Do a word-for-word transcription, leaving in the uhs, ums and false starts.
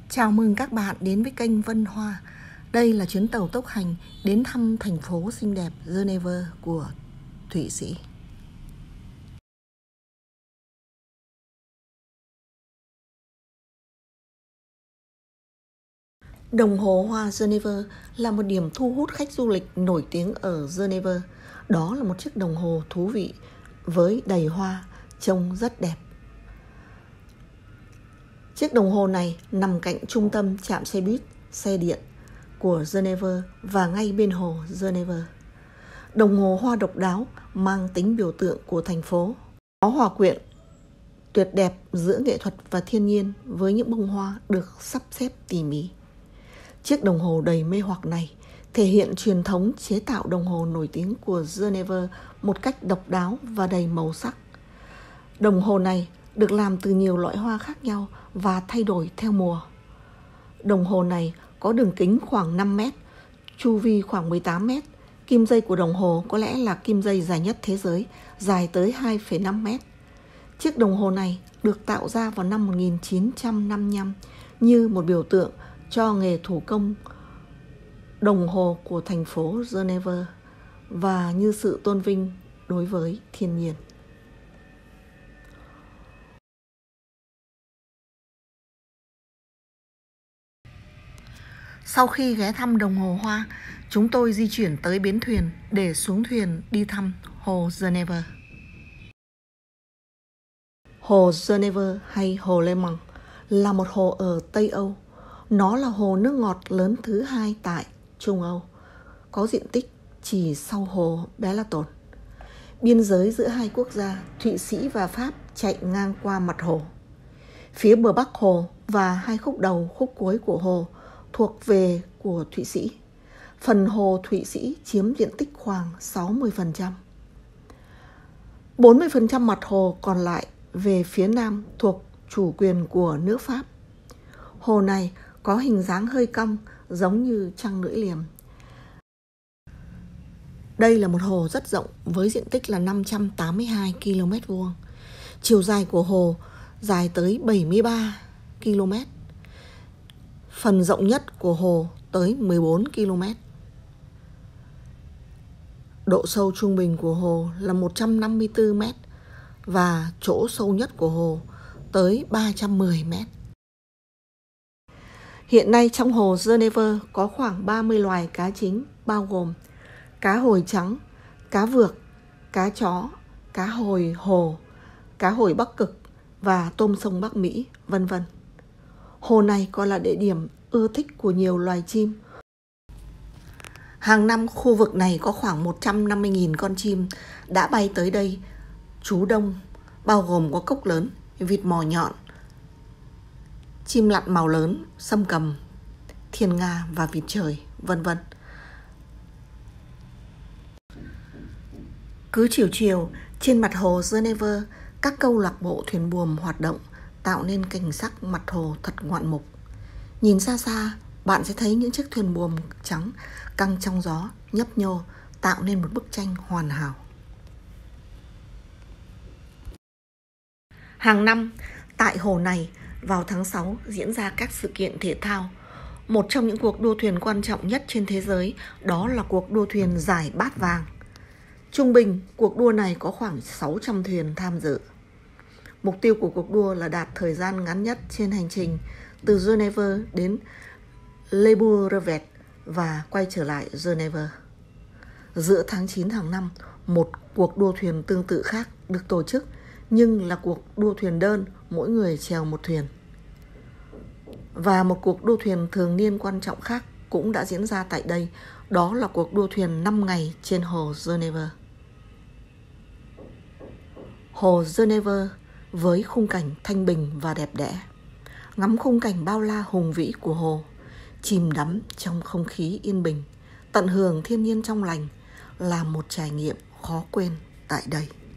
Chào mừng các bạn đến với kênh Vân Hoa. Đây là chuyến tàu tốc hành đến thăm thành phố xinh đẹp Geneva của Thụy Sĩ. Đồng hồ hoa Geneva là một điểm thu hút khách du lịch nổi tiếng ở Geneva. Đó là một chiếc đồng hồ thú vị với đầy hoa, trông rất đẹp. Chiếc đồng hồ này nằm cạnh trung tâm trạm xe buýt, xe điện của Geneva và ngay bên hồ Geneva. Đồng hồ hoa độc đáo mang tính biểu tượng của thành phố. Nó hòa quyện tuyệt đẹp giữa nghệ thuật và thiên nhiên với những bông hoa được sắp xếp tỉ mỉ. Chiếc đồng hồ đầy mê hoặc này thể hiện truyền thống chế tạo đồng hồ nổi tiếng của Geneva một cách độc đáo và đầy màu sắc. Đồng hồ này được làm từ nhiều loại hoa khác nhau và thay đổi theo mùa. Đồng hồ này có đường kính khoảng năm mét, chu vi khoảng mười tám mét. Kim dây của đồng hồ có lẽ là kim dây dài nhất thế giới, dài tới hai phẩy năm mét. Chiếc đồng hồ này được tạo ra vào năm một nghìn chín trăm năm mươi lăm như một biểu tượng cho nghề thủ công đồng hồ của thành phố Geneva và như sự tôn vinh đối với thiên nhiên. Sau khi ghé thăm đồng hồ hoa, chúng tôi di chuyển tới bến thuyền để xuống thuyền đi thăm hồ Geneva. Hồ Geneva hay hồ Le Mans là một hồ ở Tây Âu. Nó là hồ nước ngọt lớn thứ hai tại Trung Âu, có diện tích chỉ sau hồ Balaton. Biên giới giữa hai quốc gia Thụy Sĩ và Pháp chạy ngang qua mặt hồ. Phía bờ bắc hồ và hai khúc đầu khúc cuối của hồ thuộc về của Thụy Sĩ. Phần hồ Thụy Sĩ chiếm diện tích khoảng sáu mươi phần trăm. bốn mươi phần trăm mặt hồ còn lại về phía nam thuộc chủ quyền của nước Pháp. Hồ này có hình dáng hơi cong giống như trăng lưỡi liềm. Đây là một hồ rất rộng với diện tích là năm trăm tám mươi hai ki lô mét vuông. Chiều dài của hồ dài tới bảy mươi ba ki lô mét. Phần rộng nhất của hồ tới mười bốn ki lô mét. Độ sâu trung bình của hồ là một trăm năm mươi tư mét và chỗ sâu nhất của hồ tới ba trăm mười mét. Hiện nay trong hồ Geneva có khoảng ba mươi loài cá chính bao gồm cá hồi trắng, cá vược, cá chó, cá hồi hồ, cá hồi Bắc Cực và tôm sông Bắc Mỹ, vân vân. Hồ này còn là địa điểm ưa thích của nhiều loài chim. Hàng năm khu vực này có khoảng một trăm năm mươi nghìn con chim đã bay tới đây trú đông, bao gồm có cốc lớn, vịt mỏ nhọn, chim lặn màu lớn, sâm cầm, thiên nga và vịt trời, vân vân. Cứ chiều chiều, trên mặt hồ Geneva, các câu lạc bộ thuyền buồm hoạt động tạo nên cảnh sắc mặt hồ thật ngoạn mục. Nhìn xa xa, bạn sẽ thấy những chiếc thuyền buồm trắng căng trong gió, nhấp nhô, tạo nên một bức tranh hoàn hảo. Hàng năm, tại hồ này, vào tháng sáu diễn ra các sự kiện thể thao. Một trong những cuộc đua thuyền quan trọng nhất trên thế giới đó là cuộc đua thuyền giải Bát Vàng. Trung bình, cuộc đua này có khoảng sáu trăm thuyền tham dự. Mục tiêu của cuộc đua là đạt thời gian ngắn nhất trên hành trình từ Geneva đến Le Bourget và quay trở lại Geneva. Giữa tháng chín hàng năm, một cuộc đua thuyền tương tự khác được tổ chức, nhưng là cuộc đua thuyền đơn, mỗi người chèo một thuyền. Và một cuộc đua thuyền thường niên quan trọng khác cũng đã diễn ra tại đây, đó là cuộc đua thuyền năm ngày trên hồ Geneva. Hồ Geneva với khung cảnh thanh bình và đẹp đẽ, ngắm khung cảnh bao la hùng vĩ của hồ, chìm đắm trong không khí yên bình, tận hưởng thiên nhiên trong lành là một trải nghiệm khó quên tại đây.